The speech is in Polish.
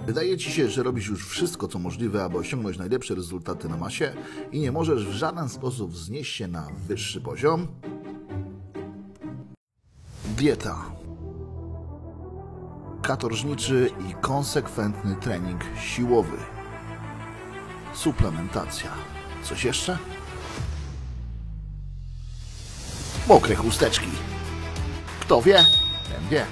Wydaje ci się, że robisz już wszystko, co możliwe, aby osiągnąć najlepsze rezultaty na masie i nie możesz w żaden sposób wznieść się na wyższy poziom? Dieta. Katorżniczy i konsekwentny trening siłowy. Suplementacja. Coś jeszcze? Mokre chusteczki. Kto wie, ten wie.